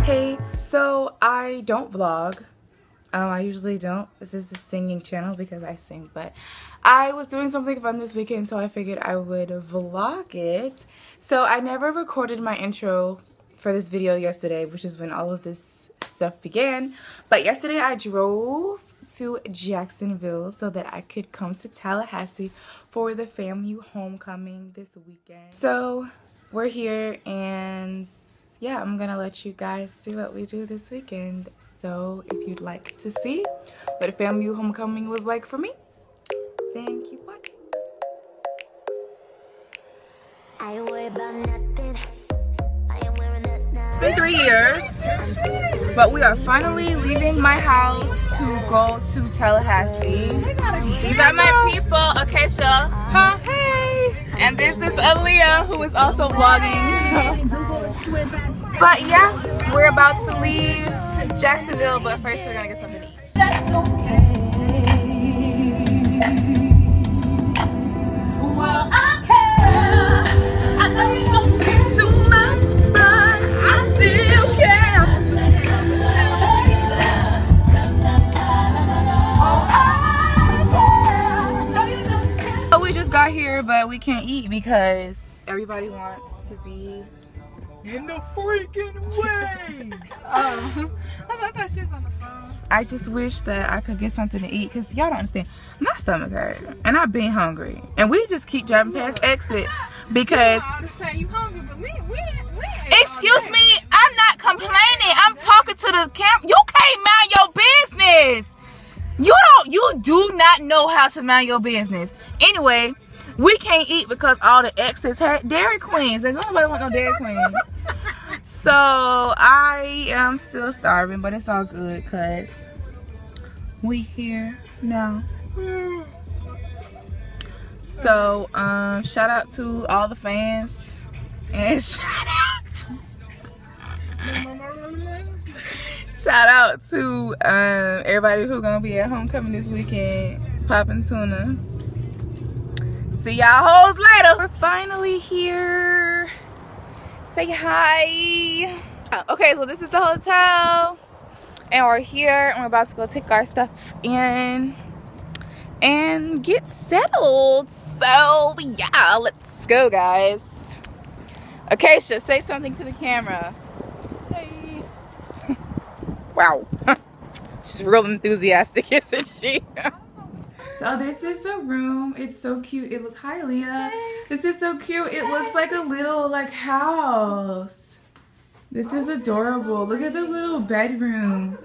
Hey, so I don't vlog. I usually don't. This is the singing channel because I sing, but I was doing something fun this weekend, so I figured I would vlog it. So I never recorded my intro for this video yesterday, which is when all of this stuff began. But yesterday I drove to Jacksonville so that I could come to Tallahassee for the FAMU homecoming this weekend. So we're here, and yeah, I'm gonna let you guys see what we do this weekend. So if you'd like to see what a FAMU homecoming was like for me, then keep watching. I worry about nothing. It's been 3 years, but we are finally leaving my house to go to Tallahassee. These are my people, Acacia. Huh? Hey! And this is Aaliyah, who is also vlogging. But yeah, we're about to leave Jacksonville, but first we're gonna get something to eat. That's okay. Well, I care. I know you don't care too much, but I still care. Oh, we just got here, but we can't eat because everybody wants to be in the freaking way. Oh, I thought she was on the phone. I just wish that I could get something to eat because y'all don't understand. My stomach hurt and I've been hungry, and we just keep driving past exits because. You hungry, but we excuse me, I'm not complaining. I'm talking to the camera. You can't mind your business. You do not know how to mind your business. Anyway, we can't eat because all the exes had Dairy Queens. There's nobody want no Dairy Queen. So I am still starving, but it's all good because we here now. So shout out to all the fans and shout out to everybody who's gonna be at homecoming this weekend. Poppin' tuna. See y'all hoes later. We're finally here. Say hi. Okay, so this is the hotel, and we're here, and we're about to go take our stuff in and get settled. So yeah, let's go, guys. Acacia, say something to the camera. Hey. Wow. She's real enthusiastic, isn't she? So this is the room. It's so cute. It looks, hi Leah. This is so cute. It looks like a little house. This is adorable. Look at the little bedroom.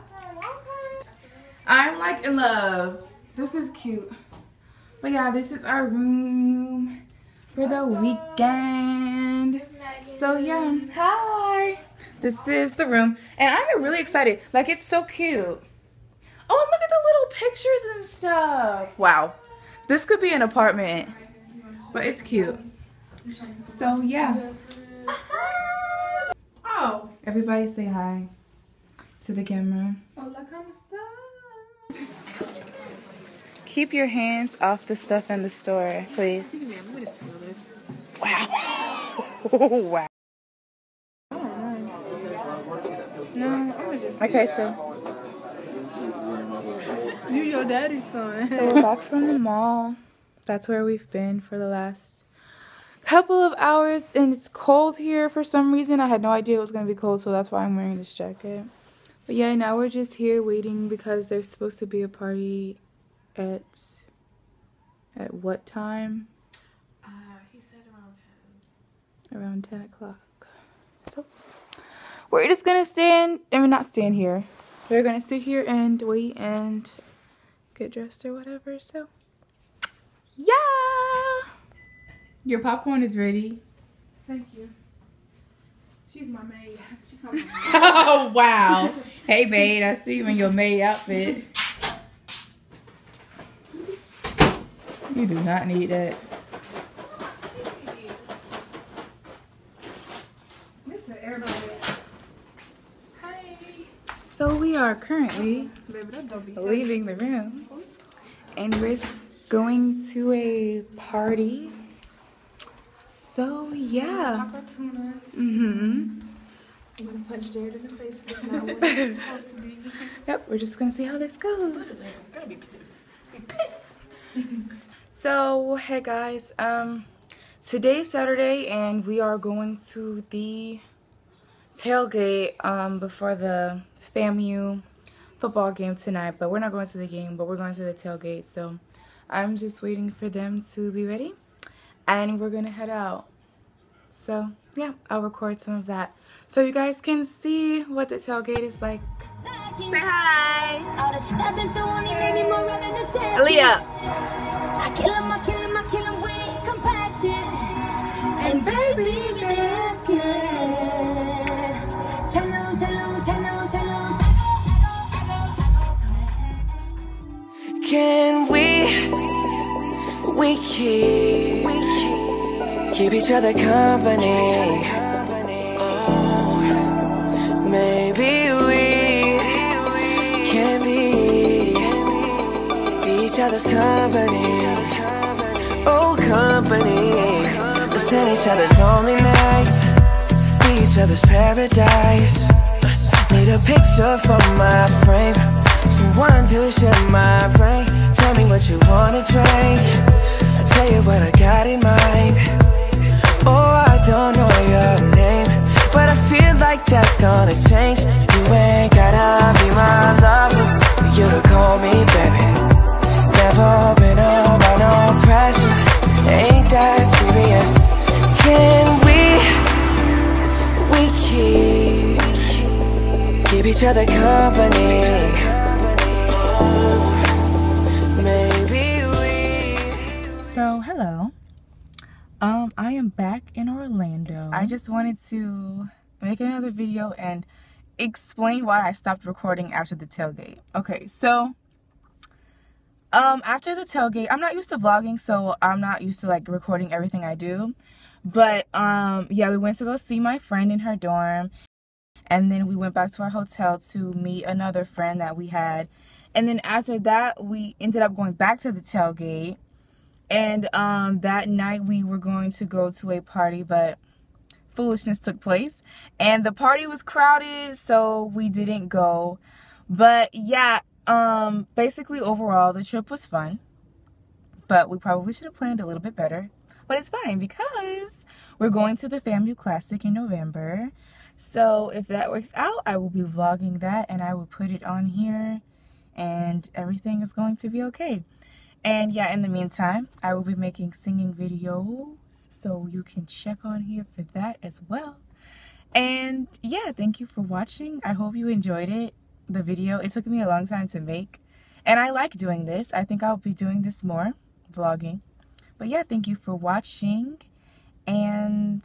I'm like in love. This is cute. But yeah, this is our room for the weekend. So yeah, hi. This is the room, and I'm really excited. Like, it's so cute. Oh, and look at the little pictures and stuff. Wow. This could be an apartment, but it's cute. So, yeah. Oh. Everybody say hi to the camera. Hola, ¿cómo estás? Keep your hands off the stuff in the store, please. Wow. Wow. No, I was just... Okay, sure. You your daddy's son. So we're back from the mall. That's where we've been for the last couple of hours, and it's cold here for some reason. I had no idea it was going to be cold, so that's why I'm wearing this jacket. But yeah, now we're just here waiting because there's supposed to be a party at what time? He said around 10. Around 10 o'clock. So we're just going to not stand here. We're going to sit here and wait and get dressed or whatever. So, yeah. Your popcorn is ready. Thank you. She's my maid. She comes. Oh, wow. Hey, babe. I see you in your maid outfit. You do not need that. Listen, everybody. So we are currently leaving the room, and we're going to a party. So yeah. I'm gonna punch Jared in the face if it's not what it's supposed to be. Yep, we're just gonna see how this goes. I'm gonna be pissed. Be pissed. So, hey guys, today's Saturday and we are going to the tailgate before the Famu football game tonight, but we're not going to the game, but we're going to the tailgate. So I'm just waiting for them to be ready and we're gonna head out. So yeah, I'll record some of that so you guys can see what the tailgate is like. Say hi. Aaliyah. I kill him with compassion. And baby, that's good. Tell him. Can we keep each other company? Oh, maybe we can be each other's company. Oh, company. Listen each other's lonely nights, be each other's paradise. Need a picture for my frame, someone to share my brain. Tell me what you wanna drink, I'll tell you what I got in mind. Oh, I don't know your name, but I feel like that's gonna change. You ain't gotta be my lover for you to call me baby. Never been about no pressure, ain't that serious. Can we keep each other company? Oh, maybe we. So hello, I am back in Orlando. I just wanted to make another video and explain why I stopped recording after the tailgate. Okay, so after the tailgate, I'm not used to vlogging, so I'm not used to like recording everything I do. But yeah, we went to go see my friend in her dorm, and then we went back to our hotel to meet another friend that we had. And then after that, we ended up going back to the tailgate. And that night we were going to go to a party, but foolishness took place. And the party was crowded, so we didn't go. But yeah, basically overall, the trip was fun. But we probably should have planned a little bit better. But it's fine because we're going to the FAMU Classic in November. So if that works out, I will be vlogging that and I will put it on here. And everything is going to be okay. And yeah, in the meantime, I will be making singing videos, so you can check on here for that as well. And yeah, thank you for watching. I hope you enjoyed it, the video. It took me a long time to make, and I like doing this. I think I'll be doing this more, vlogging. But yeah, thank you for watching, and